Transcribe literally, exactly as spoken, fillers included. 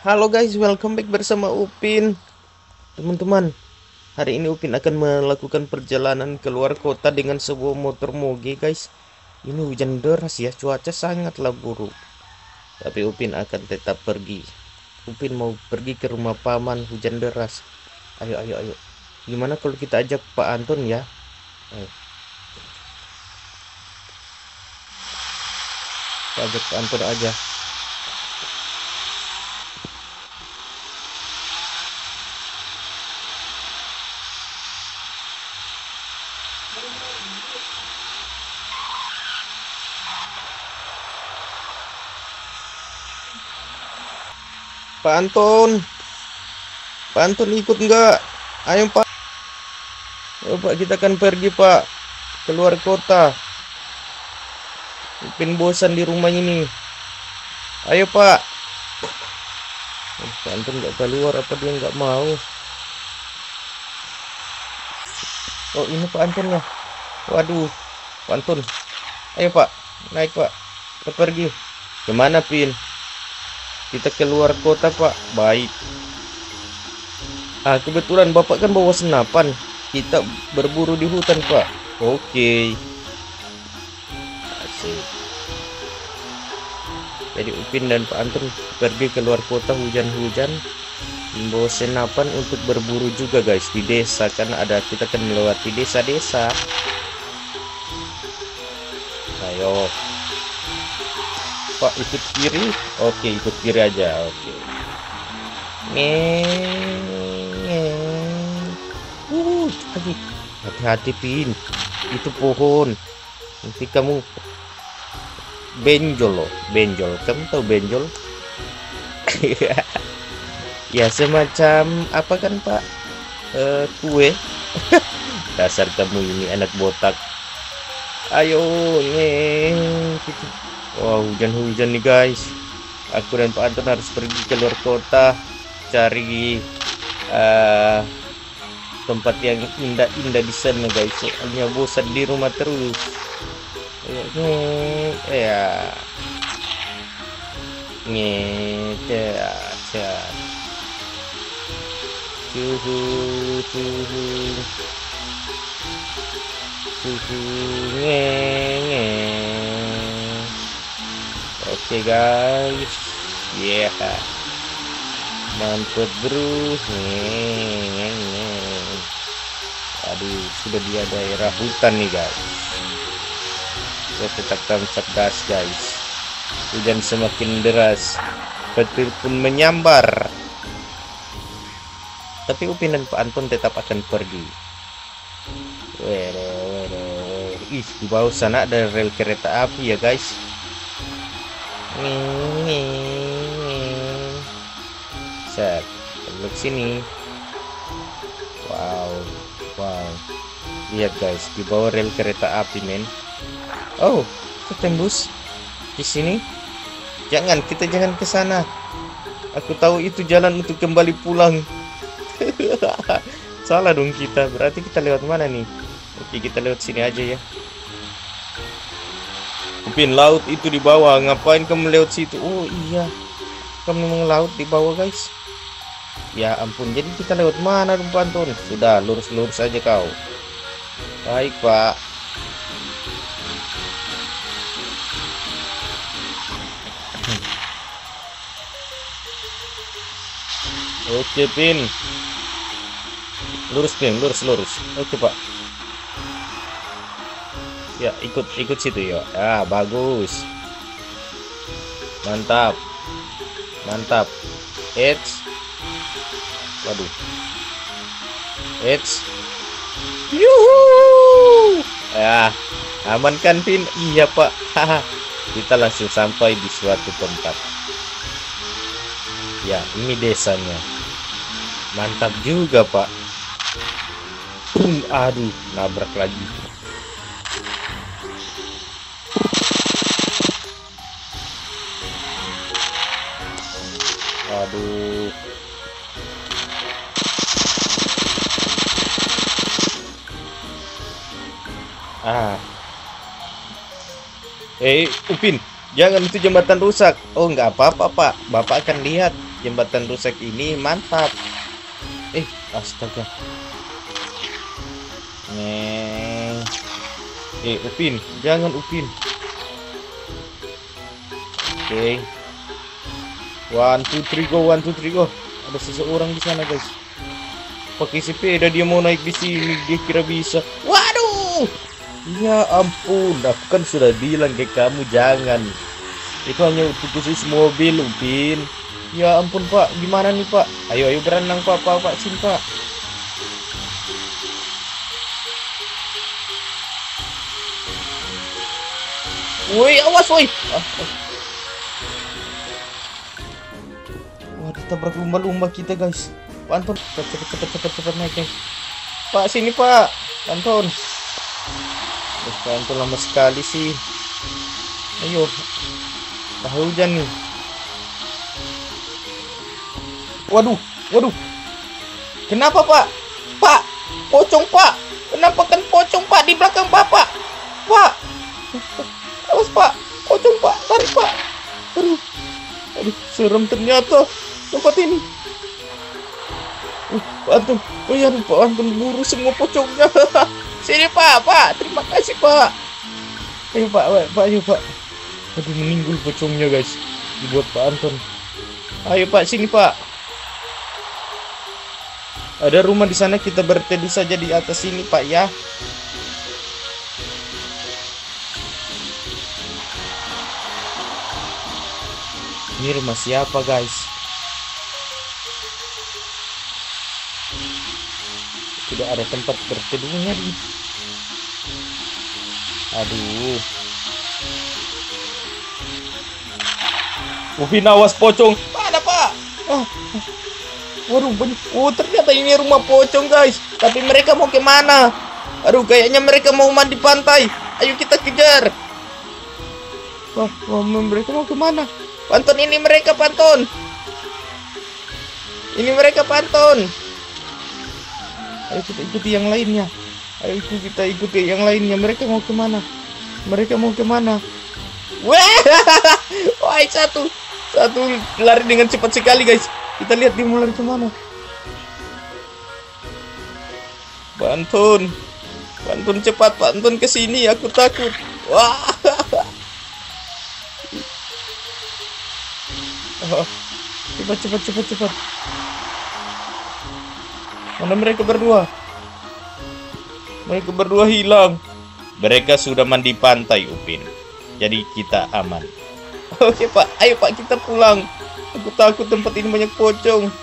Halo guys, welcome back bersama Upin. Teman-teman, hari ini Upin akan melakukan perjalanan keluar kota dengan sebuah motor moge guys. Ini hujan deras ya, cuaca sangatlah buruk. Tapi Upin akan tetap pergi. Upin mau pergi ke rumah paman, hujan deras. Ayo, ayo, ayo. Gimana kalau kita ajak Pak Anton ya? Ayo. Kita ajak Pak Anton aja. Pak Anton, Pak Anton ikut nggak? Ayo Pak, ayo Pak, kita akan pergi Pak, keluar kota. Upin bosan di rumah ini. Ayo Pak. Pak Anton nggak keluar, apa dia nggak mau? Oh ini Pak Anton ya. Waduh, Pak Anton. Ayo Pak, naik Pak, kita pergi. Kemana Pin? Kita keluar kota Pak. Baik. Ah kebetulan Bapak kan bawa senapan. Kita berburu di hutan Pak. Oke. Asik. Jadi Upin dan Pak Anton pergi keluar kota hujan-hujan, membawa senapan untuk berburu juga guys di desa, karena ada kita akan melewati desa-desa. Ayo Pak, ikut kiri. Oke, ikut kiri aja. Oke. Uh, hati-hati Pin. Itu pohon. Nanti kamu benjol loh, benjol. Kamu tahu benjol? Ya semacam apa kan Pak? Uh, kue. Dasar kamu ini anak botak. Ayo, nih. Wow, hujan-hujan nih guys. Aku dan Pak Anton harus pergi keluar kota, cari uh, tempat yang indah-indah di sana guys. Soalnya bosan di rumah terus. Ya, ngece, ya, suhu, suhu, suhu, nge. Oke okay, guys, ya, yeah. Mantap bro. Aduh, sudah di daerah hutan nih guys. Saya tetap tancap gas guys. Hujan semakin deras, petir pun menyambar. Tapi Upin dan Pak Anton tetap akan pergi. Wede, wede. Ih, di bawah sana ada rel kereta api ya guys. Set, lihat sini. Wow, wow. Lihat guys, di bawah rel kereta api men. Oh, kita tembus di sini. Jangan, kita jangan ke sana. Aku tahu itu jalan untuk kembali pulang. Salah dong kita. Berarti kita lewat mana nih? Oke, kita lewat sini aja ya. Upin, laut itu di bawah. Ngapain kamu lewat situ? Oh iya, kamu memang laut di bawah guys. Ya ampun, jadi kita lewat mana dong Pak Anton? Sudah, lurus-lurus aja kau. Baik Pak. Oke Pin, lurus Pin, lurus-lurus. Oke Pak. Ya, ikut ikut situ ya. Ah, bagus. Mantap. Mantap. Eits. Waduh. Eits. Yuhu. Ya, aman kan Pin? Iya, Pak. Haha. Kita langsung sampai di suatu tempat. Ya, ini desanya. Mantap juga, Pak. Aduh, nabrak lagi. Aduh. Ah. Eh, Upin, jangan itu jembatan rusak. Oh, nggak apa-apa, Pak. Bapak akan lihat. jembatan rusak ini mantap. Eh, astaga. Nih. Eh, Upin, jangan Upin. Oke. Okay. One, two, three, go. One, two, three, go. Ada seseorang di sana, guys. Pakai sepeda dia mau naik di sini. Dia kira bisa. Waduh! Ya ampun, aku kan sudah bilang ke kamu jangan. Itu hanya untuk khusus mobil, Upin. Ya ampun, Pak. Gimana nih, Pak? Ayo, ayo berenang, Pak. Pak, Pak, sini, Pak. Woi, awas, woi. Ah, ah. Wah, ditabrak lumba-lumba kita, guys. Pak Anton, cepat, cepat, cepat, cepat, cepat naik, guys. Pak, sini, Pak. Anton. Oh, Pak Anton lama sekali sih. Ayo. Dah hujan nih. Waduh, waduh. Kenapa, Pak? Pak, pocong, Pak. Kenapa kan pocong, Pak, di belakang Bapak? Pak. Awas, Pak. Pocong, Pak. Tarik, Pak. Aduh. Aduh, serem ternyata tempat ini. Uh, Pak Anton. Oh iya, Pak Anton buru semua pocongnya. Sini, Pak. Pak, terima kasih, Pak. Ayo, Pak. Pak, ayo, Pak. Aduh, meninggal pocongnya, guys. Dibuat Pak Anton. Ayo, Pak, sini, Pak. Ada rumah di sana, kita berteduh saja di atas sini, Pak, ya. Ini rumah siapa, guys? Tidak ada tempat berteduhnya nih. Aduh. Upin, awas pocong. Mana, Pak? Oh. Waduh, oh ternyata ini rumah pocong, guys. Tapi mereka mau kemana? Aduh, kayaknya mereka mau mandi pantai. Ayo kita kejar. Wah, wah mereka mau kemana? Panton, ini mereka, Panton. Ini mereka, Panton. Ayo kita ikuti yang lainnya. Ayo kita ikuti yang lainnya. Mereka mau kemana? Mereka mau kemana? Wah, wah satu, satu lari dengan cepat sekali, guys. Kita lihat dia mau lari kemana. Panton, Panton cepat, Panton ke sini. Aku takut. Wah. Oh, cepat, cepat, cepat, cepat. Mana mereka berdua? Mereka berdua hilang. Mereka sudah mandi pantai, Upin. Jadi kita aman. Oke, Pak. Ayo, Pak, kita pulang. Aku takut tempat ini banyak pocong.